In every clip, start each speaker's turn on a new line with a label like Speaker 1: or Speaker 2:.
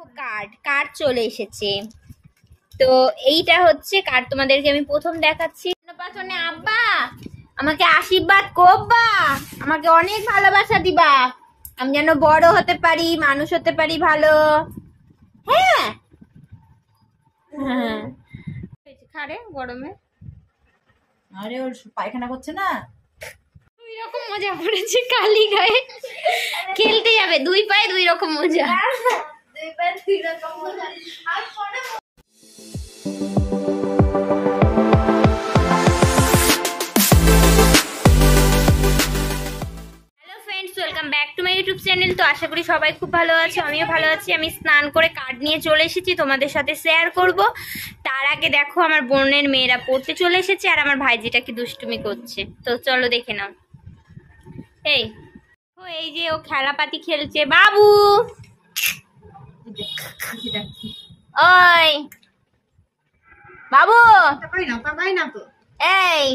Speaker 1: Card card চলে এসেছে। তো এইটা হচ্ছে কার্ড, তোমাদেরকে আমি প্রথম দেখাচ্ছি। পাশনে আব্বা আমাকে আশীর্বাদ করবা, আমাকে অনেক ভালোবাসা দিবা, আমি যেন বড় হতে পারি, মানুষ হতে পারি ভালো। হ্যাঁ হ্যাঁ খারে গরমে
Speaker 2: আরে ওর পায়খানা করছে না,
Speaker 1: দুই রকম মজা পড়েছে কালি গায়ে। খেলতে যাবে দুই পায়ে দুই রকম মজা। দুই পায়ে দুই রকম মজা। আর পরে welcome back to my YouTube channel. তো আশা করি সবাই খুব ভালো আছে, আমিও ভালো আছি। আমি স্নান করে কার্ড নিয়ে চলে এসেছি, তোমাদের সাথে শেয়ার করব। তার আগে দেখো আমার বোনের মেয়েরা পড়তে চলে এসেছে আর আমার ভাইজিটা কি দুষ্টুমি করছে, তো চলো দেখে নাও। এই যে ও খেলাপাতি খেলছে। বাবু ওই বাবু এই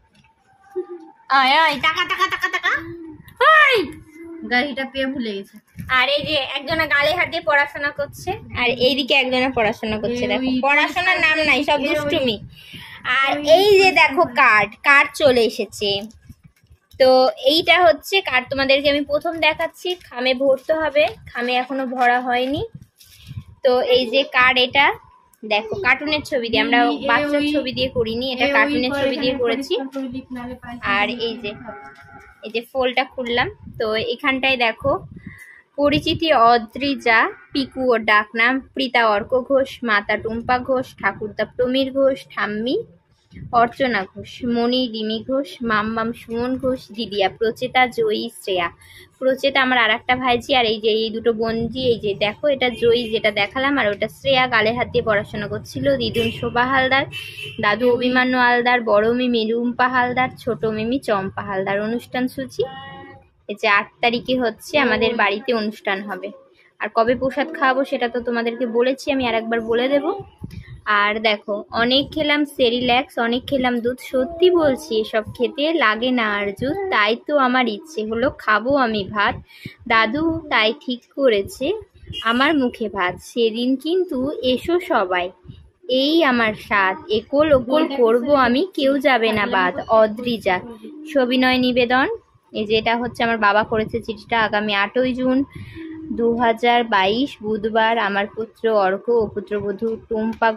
Speaker 1: টাকা টাকা টাকা টাকা
Speaker 2: গাড়িটা পেয়ে ভুলে গেছে।
Speaker 1: আর এই যে একজনা গালে হাত দিয়ে পড়াশোনা করছে আর এইদিকে একজনা পড়াশোনা করছে। দেখো পড়াশোনার নাম নাই, সব দুষ্টুমি। আর এই যে দেখো কার্ড কার্ড চলে এসেছে। তো এইটা হচ্ছে কার্ড, তোমাদেরকে আমি প্রথম দেখাচ্ছি। খামে ভরতে হবে, খামে এখনো ভরা হয়নি। তো এই যে কার্ড, এটা দেখো কার্টুনের ছবি দিয়ে, আমরা বাচ্চার ছবি দিয়ে করিনি, এটা কার্টুনের ছবি দিয়ে করেছি। আর এই যে ফোলটা খুললাম, তো এখানটায় দেখো পরিচিতি অদ্রিজা, পিকু ও ডাকনাম প্রীতা অর্ক ঘোষ, মাতা টুম্পা ঘোষ, ঠাকুরদা প্রমীর ঘোষ, ঠাম্মি অর্চনা ঘোষ, মণি রিমি ঘোষ, মাম্মাম সুমন ঘোষ, দিদিয়া প্রচেতা, জয়ী শ্রেয়া। প্রচেতা আমার আর একটা ভাইজি, আর এই যে এই দুটো বোনজি। এই যে দেখো এটা জয়ী যেটা দেখালাম, আর ওটা শ্রেয়া গালে হাত দিয়ে পড়াশোনা করছিল। দিদুন শোভা হালদার, দাদু অভিমান্যু হালদার, বড় মিমি রুম্পা হালদার, ছোট মিমি চম্পা হালদার। অনুষ্ঠান সূচি এই যে 8 তারিখে হচ্ছে আমাদের বাড়িতে অনুষ্ঠান হবে। আর কবে প্রসাদ খাওয়াবো সেটা তো তোমাদেরকে বলেছি, আমি আর একবার বলে দেব। আর দেখো অনেক খেলাম সেরিল্যাক্স, অনেক খেলাম দুধ, সত্যি বলছি এসব খেতে লাগে না আর জুত, তাই তো আমার ইচ্ছে হলো খাবো আমি ভাত, দাদু তাই ঠিক করেছে আমার মুখে ভাত, সেদিন কিন্তু এসো সবাই, এই আমার স্বাদ, একল ওকল করবো আমি, কেউ যাবে না বাদ। অদ্রিজা সবিনয় নিবেদন। এই যে এটা হচ্ছে আমার বাবা করেছে চিঠিটা। আগামী 8ই জুন 2022 বুধবার আমার পুত্র অর্ক ও পুত্রবধূ টুম্পা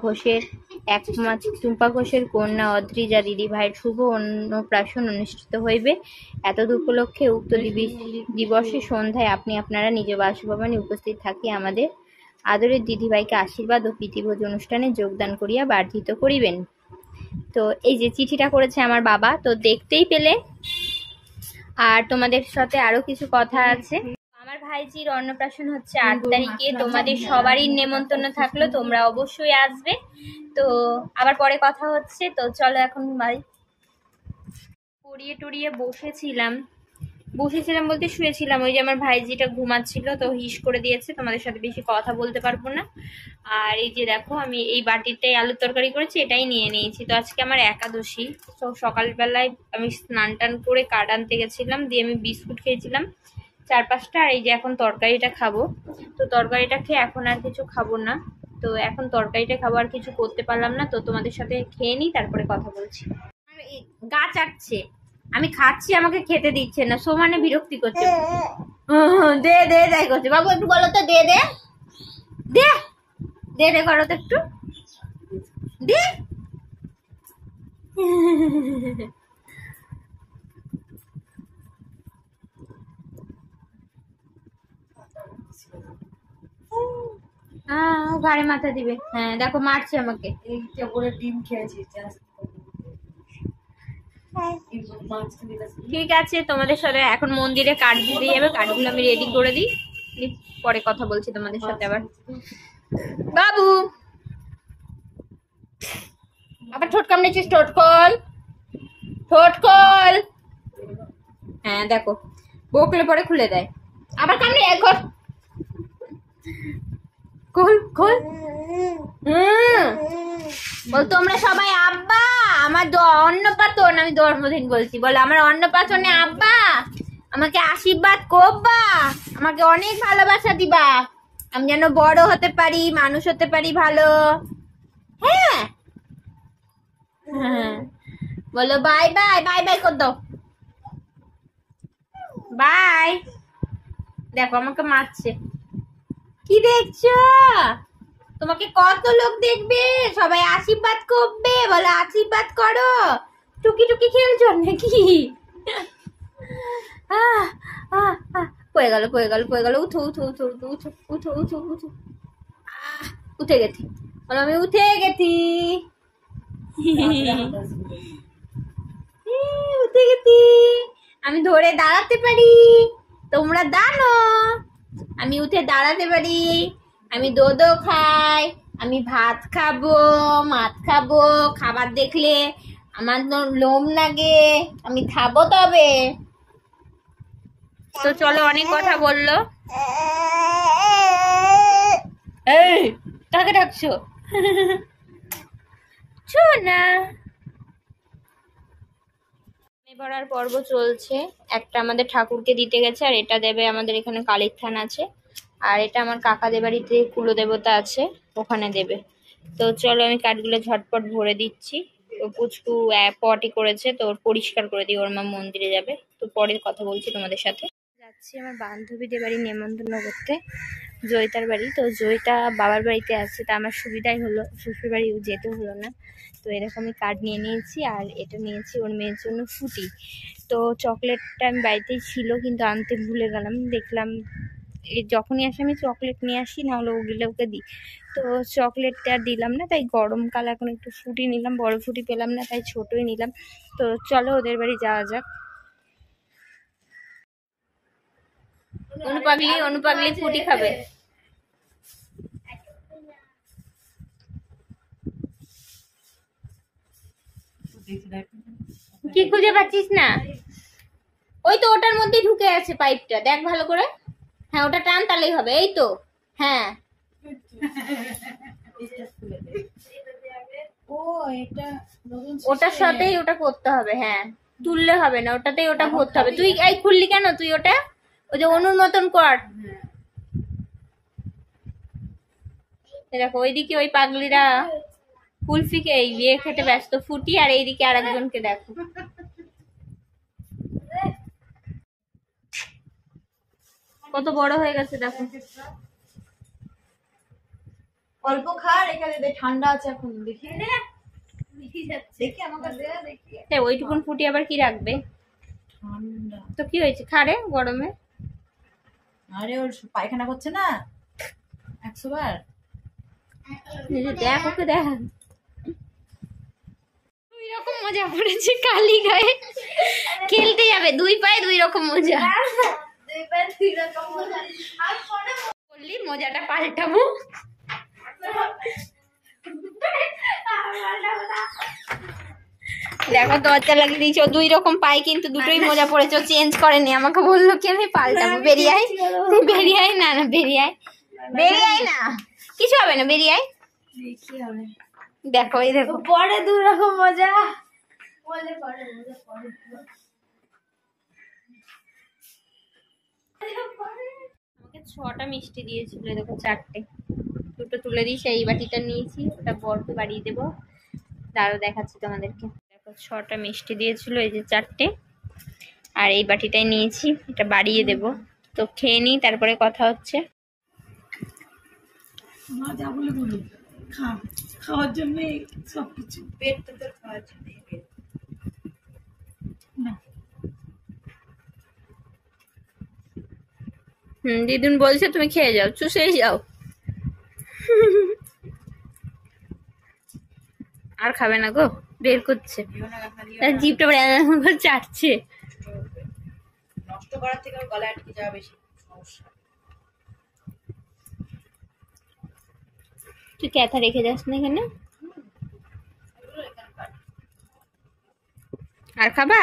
Speaker 1: ঘোষের কন্যা অদ্রিজা দিদি ভাইয়ের শুভ অন্নপ্রাশন অনুষ্ঠিত হইবে। এতদ উপলক্ষে উক্ত দিবসে সন্ধ্যায় আপনি আপনারা নিজ বাসভবনে উপস্থিত থাকি আমাদের আদরের দিদিভাইকে আশীর্বাদ ও প্রীতিভোজ অনুষ্ঠানে যোগদান করিয়া বর্ধিত করিবেন। তো এই যে চিঠিটা করেছে আমার বাবা, তো দেখতেই পেলে। আর তোমাদের সাথে আরো কিছু কথা আছে। আমার ভাইজির অন্নপ্রাশন হচ্ছে 8 তারিখে, তোমাদের সবারই নেমন্তন্ন থাকলো, তোমরা অবশ্যই আসবে। তো আবার পরে কথা হচ্ছে। তো চলো এখন বাড়ি। পড়িয়ে টড়িয়ে বসেছিলাম বলতে শুয়েছিলাম। ওই যে আমার ভাইজিটা ঘুমাচ্ছিল, তো হিস করে দিয়েছে, তোমাদের সাথে বেশি কথা বলতে পারবো না। আর এই যে দেখো আমি এই বাটিটাই আলুর তরকারি করেছি, এটাই নিয়ে নিয়েছি। তো আজকে আমার একাদশী, তো সকালবেলায় আমি স্নান টান করে কার্ড আনতে গেছিলাম, দিয়ে আমি বিস্কুট খেয়েছিলাম 4-5টা। আর এই যে এখন তরকারিটা খাবো, তো তরকারিটা খেয়ে এখন আর কিছু খাবো না। তো এখন তরকারিটা খাবো, আর কিছু করতে পারলাম না। তো তোমাদের সাথে খেয়ে নিই, তারপরে কথা বলছি। গা চাটছে, আমি খাচ্ছি, আমাকে খেতে দিচ্ছে না, সমানে বিরক্তি করছে। দে দে যাই করছে। বাবু একটু বলো তো, দে দে দে দে দে করো তো একটু, দে। ঘাড়ে মাথা দিবে। হ্যাঁ দেখো মারছে আমাকে।
Speaker 2: ডিম খেয়েছি।
Speaker 1: ঠিক আছে, তোমাদের সাথে এখন মন্দিরে কার্ড দিতে যাবে, কার্ডগুলো আমি রেডি করে দিই, পরে কথা বলছি তোমাদের সাথে আবার। বাবু আবার ঠোঁট কামড়েছিস, ঠোঁট খোল। হ্যাঁ দেখো বকলে পরে খুলে দেয়, আবার কামড়ে এখন খোল। বল তোমরা সবাই আব্বা আমার অন্নপ্রাশন, আমি জন্মদিন বলছি, বলে আমার অন্নপ্রাশনে আব্বা আমাকে আশীর্বাদ করবা, আমাকে অনেক ভালোবাসা দিবা, আমি যেন বড় হতে পারি, মানুষ হতে পারি ভালো। হ্যাঁ হ্যাঁ, বলো বাই বাই, বাই বাই কর দাও, বাই। দেখো আমাকে মারছে, কি দেখছো? তোমাকে কত লোক দেখবে, সবাই আশীর্বাদ করবে, বলো আশীর্বাদ করো। টুকি টুকি খেলছো নাকি? পড়ে গেল পড়ে গেল পড়ে গেল, উঠো উঠো উঠো উঠো উঠো উঠো উঠো উঠো। উঠে গেছি, বলো আমি উঠে গেছি। উঠে গেছি, আমি ধরে দাঁড়াতে পারি, তোমরা জানো আমি উঠে দাঁড়াতে পারি। আমি দোদো খাই, আমি ভাত খাবো, মাছ খাবো, খাবার দেখলে আমার লোম লাগে, আমি খাবো তবে। তো চলো, অনেক কথা বললো। এই কাকে ডাকছো? না, ভরার পর্ব চলছে। একটা আমাদের ঠাকুরকে দিতে গেছে, আর এটা দেবে আমাদের এখানে কালীর থান আছে, আর এটা আমার কাকাদের বাড়িতে কুলদেবতা আছে, ওখানে দেবে। তো চলো আমি কাঠগুলো ঝটপট ভরে দিচ্ছি। তো পুচকু পটি করেছে, তো ওর পরিষ্কার করে দিই, ওর মা মন্দিরে যাবে। তো পরে কথা বলছি তোমাদের সাথে। যাচ্ছি আমার বান্ধবীদের বাড়ি নেমন্তন্ন করতে, জয়িতার বাড়ি। তো জয়িতা বাবার বাড়িতে আছে, তা আমার সুবিধাই হলো, শ্বশুর বাড়িও যেতে হলো না। তো এরকমই কার্ড নিয়ে নিয়েছি, আর এটা নিয়েছি ওর মেয়ের জন্য ফুটি। তো চকলেটটা আমি বাড়িতেই ছিল, কিন্তু আনতে ভুলে গেলাম। দেখলাম এই যখনই আসি আমি চকলেট নিয়ে আসি, না হলে ওগুলো ওকে দিই। তো চকলেটটা দিলাম না, তাই গরমকাল এখন একটু ফুটি নিলাম, বড় ফুটি পেলাম না, তাই ছোটই নিলাম। তো চলো ওদের বাড়ি যাওয়া যাক। অনুপাগলি অনুপাগলি ফুটি খাবে। কি খুঁজে পাচ্ছিস না? ওই তো ওটার মধ্যেই ঢুকে আছে পাইপটা, দেখ ভালো করে। হ্যাঁ ওটা টান, তাহলেই হবে। এই তো, হ্যাঁ ওটার সাথেই ওটা করতে হবে। হ্যাঁ তুললে হবে না, ওটাতেই ওটা ভরতে হবে। তুই এই খুললি কেন? তুই ওটা ওই যে অনুর মতন কর। দেখো ওইদিকে ওই পাগলিরা কুলফিকে এই বিয়ে খেতে ব্যস্ত, ফুটি, আর এইদিকে আরেকজনকে দেখো। কত বড় হয়ে গেছে দেখো।
Speaker 2: অল্প খা, রেখে দে, ঠান্ডা আছে এখন। দেখি দেখি আমাকে দে, দেখি।
Speaker 1: ওইটুকুন ফুটি আবার কি রাখবে?
Speaker 2: ঠান্ডা
Speaker 1: তো কি হয়েছে খারে গরমে?
Speaker 2: আরে ওর পায়খানা করছে না 100 বার।
Speaker 1: দেখ ওকে দেখ, দুই রকম মজা পড়েছে কালি গায়ে। খেলতে যাবে, দুই পায়ে দুই রকম মজা। বললি মজাটা পাল্টাবো। দেখো দরজা লাগিয়ে দিয়েছো, দুই রকম পাই, কিন্তু দুটোই মজা পড়েছে, চেঞ্জ করেনি। আমাকে বললো কি আমি পাল্টাবো। বেরিয়ে আয়, তুই বেরিয়ে আয়। না না বেরিয়ে আয়, বেরিয়ে আয় না, কিছু হবে না, বেরিয়ে আয়। দেখো এই দেখো,
Speaker 2: পরে দুই রকম মজা।
Speaker 1: আমাকে 6টা মিষ্টি দিয়েছিল, দেখো 4টে, দুটো তুলে দিই। সেই বাটিটা নিয়েছি, ওটা বরকে বাড়িয়ে দেবো। দাঁড়াও দেখাচ্ছি তোমাদেরকে। দেখো 6টা মিষ্টি দিয়েছিল, এই যে 4টে, আর এই বাটিটাই নিয়েছি, এটা বাড়িয়ে দেব। তো খেয়ে নিই, তারপরে কথা হচ্ছে।
Speaker 2: যা বলে বলো, খাওয়ার জন্য সবকিছু, পেট তো তোর খাওয়ার জন্য।
Speaker 1: দিদুন বলছে তুমি খেয়ে যাও, চুষেই যাও। আর খাবে না গো, বের করছে, জিভটা চাটছে।
Speaker 2: নষ্ট করার থেকে গলায় আটকে যাওয়া বেশি সমস্যা।
Speaker 1: তুই ক্যাথা রেখে যাস না এখানে? আর খাবা?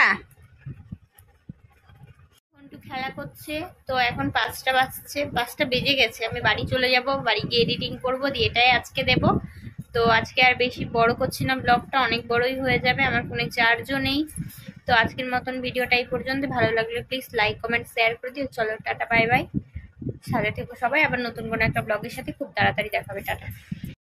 Speaker 1: খেলা করছে। তো এখন 5টা বাজছে, 5টা বেজে গেছে। আমি বাড়ি চলে যাব, বাড়ি গিয়ে এডিটিং করব, দিয়ে এটাই আজকে দেব। তো আজকে আর বেশি বড় করছি না, ব্লগটা অনেক বড়ই হয়ে যাবে, আমার ফোনে চার্জও নেই। তো আজকের মতন ভিডিওটা এই পর্যন্ত। ভালো লাগলে প্লিজ লাইক কমেন্ট শেয়ার করে দিও। চলো টাটা বাই বাই। সাথে থেকো সবাই, আবার নতুন কোনো একটা ব্লগের সাথে খুব তাড়াতাড়ি দেখা হবে। টাটা।